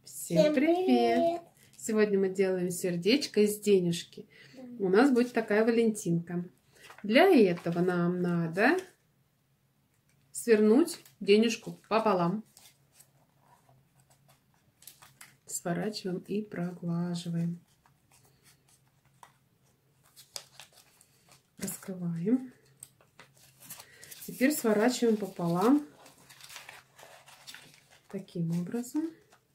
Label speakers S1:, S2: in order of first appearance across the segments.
S1: Всем привет! Сегодня мы делаем сердечко из денежки. У нас будет такая Валентинка. Для этого нам надо свернуть денежку пополам. Сворачиваем и проглаживаем. Раскрываем. Теперь сворачиваем пополам таким образом.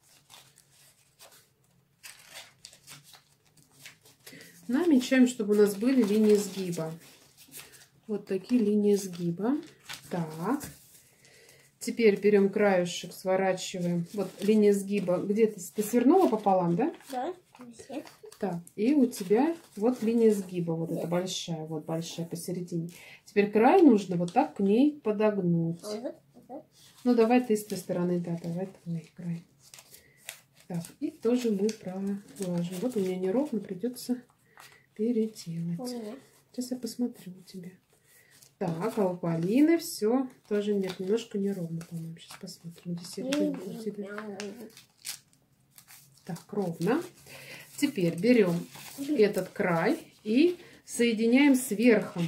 S1: Намечаем, чтобы у нас были линии сгиба. Вот такие линии сгиба. Так. Теперь берем краешек, сворачиваем. Вот линия сгиба. Где ты свернула пополам, да?
S2: Да.
S1: Так. И у тебя вот линия сгиба. Вот эта большая. Вот большая посередине. Теперь край нужно вот так к ней подогнуть. Ну, давай ты с той стороны. Да, давай твой край. Так. И тоже мы проглаживаем. Вот у меня неровно, придется переделать. Сейчас я посмотрю у тебя. Так, а у Полины все тоже нет, немножко неровно, по-моему. Сейчас посмотрим. Так, ровно. Теперь берем этот край и соединяем с верхом.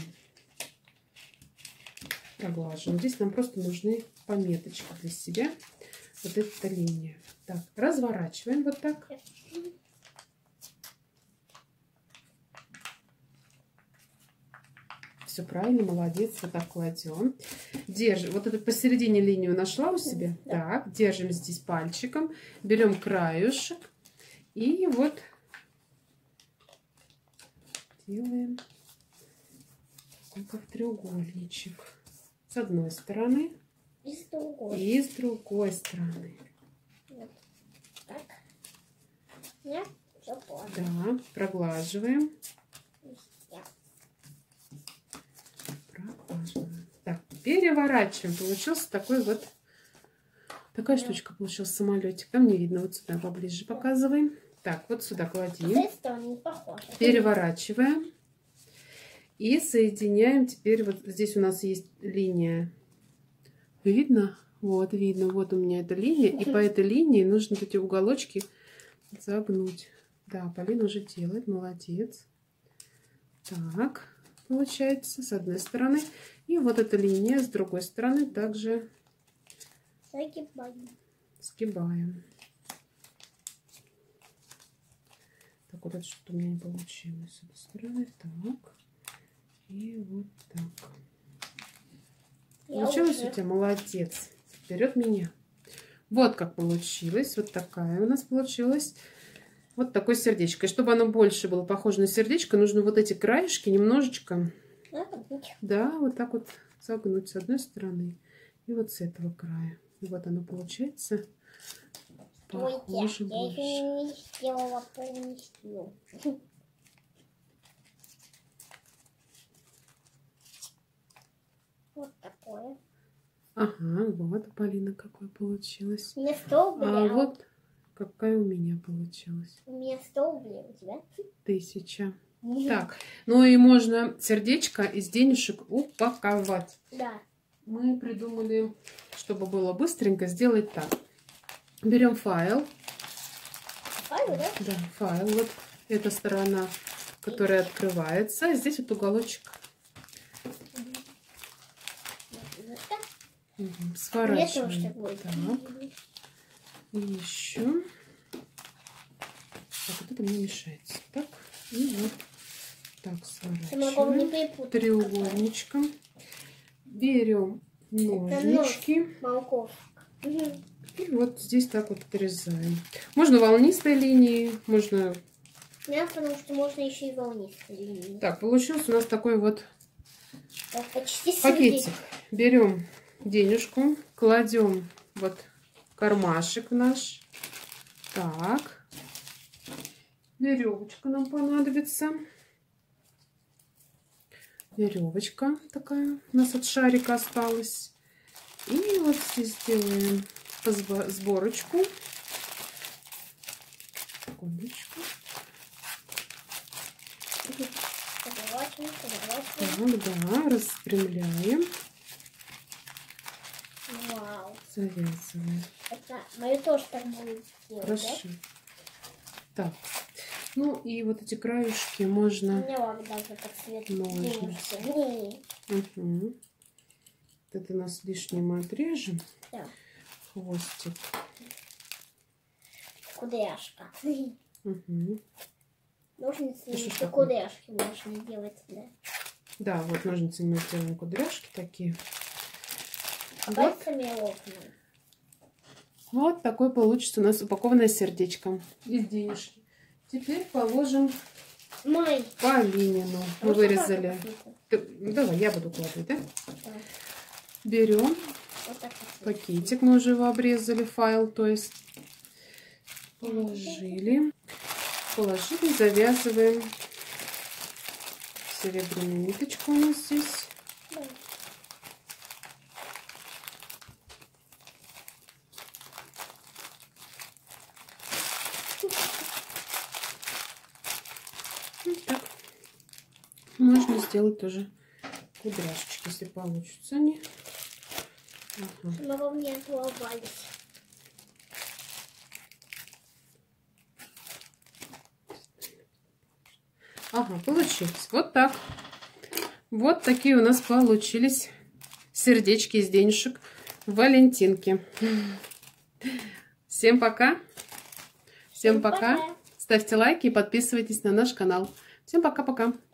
S1: Проглаживаем. Здесь нам просто нужны пометочки для себя. Вот эта линия. Так, разворачиваем вот так. Все правильно, молодец. Вот так кладем. Держим. Вот эту посередине линию нашла у себя. Да. Так, держим здесь пальчиком. Берем краюшек. И вот делаем как треугольничек. С одной стороны.
S2: И с другой.
S1: И с другой стороны.
S2: Вот. Так. Нет, все понял.
S1: Да, проглаживаем. Так, переворачиваем. Получился такой вот, такая штучка получилась, самолетик. Там не видно, вот сюда поближе показываем. Так, вот сюда кладем. Переворачиваем. И соединяем. Теперь вот здесь у нас есть линия. Видно? Вот, видно. Вот у меня эта линия. И по этой линии нужно эти уголочки загнуть. Да, Полина уже делает. Молодец. Так. Получается с одной стороны. И вот эта линия с другой стороны также сгибаем. Так, вот это что-то у меня не получилось с этой стороны. Так. И вот так. Получилось у тебя? Молодец. Вперед меня. Вот как получилось. Вот такая у нас получилась. Вот такое сердечко. И чтобы оно больше было похоже на сердечко, нужно вот эти краешки немножечко, да, вот так вот загнуть с одной стороны и вот с этого края. И вот оно получается похоже больше.
S2: Я еще не сделала полностью. Вот такое.
S1: Ага, вот у Полины какое получилось.
S2: У меня 100 рублей.
S1: А вот какая у меня получилась.
S2: У меня 100 рублей, у тебя?
S1: 1000. Так, ну и можно сердечко из денежек упаковать.
S2: Да.
S1: Мы придумали, чтобы было быстренько, сделать так. Берем файл.
S2: Файл, да?
S1: Да, файл. Вот эта сторона, которая открывается. Здесь вот уголочек. Сворачиваем. Так. И еще. Так, вот это мне мешается. Так. И вот так сворачиваем. Треугольничком. Берем ножнички. И вот здесь так вот отрезаем. Можно волнистой линией, можно...
S2: Да, потому что можно еще и волнистой линией.
S1: Так, получился у нас такой вот
S2: почти
S1: пакетик. Берем денежку, кладем вот кармашек наш. Так. Веревочка нам понадобится. Веревочка такая у нас от шарика осталась. И вот здесь сделаем сборочку. Секундочку. Так, да, распрямляем.
S2: Вау.
S1: Завязываем.
S2: Это Да, мою тоже так будет делать,
S1: Хорошо. Так. Ну и вот эти краюшки можно...
S2: У меня мама даже под цвет
S1: Можно.
S2: денежки.
S1: Угу. Это у нас лишнее мы отрежем.
S2: Да.
S1: Хвостик.
S2: Кудряшка.
S1: Угу.
S2: Ножницами кудряшки можно делать, да.
S1: Да, вот ножницами мы делаем кудряшки такие.
S2: А
S1: Вот.
S2: пальцами окна.
S1: Вот такой получится у нас упакованное сердечко из денежки. Теперь положим
S2: Май.
S1: по Ленину. Мы вырезали. Давай, я буду укладывать, да?
S2: Да.
S1: Берем
S2: Вот так
S1: пакетик, мы уже его обрезали, файл, то есть положили, завязываем. Серебряная ниточка у нас здесь.
S2: Да.
S1: Вот так. Можно сделать тоже кудряшечки, если получится они. Ага.
S2: Снова мне отловались.
S1: Ага, получилось. Вот так. Вот такие у нас получились сердечки из денежек Валентинки. Всем пока. Всем пока. Ставьте лайки и подписывайтесь на наш канал. Всем пока-пока.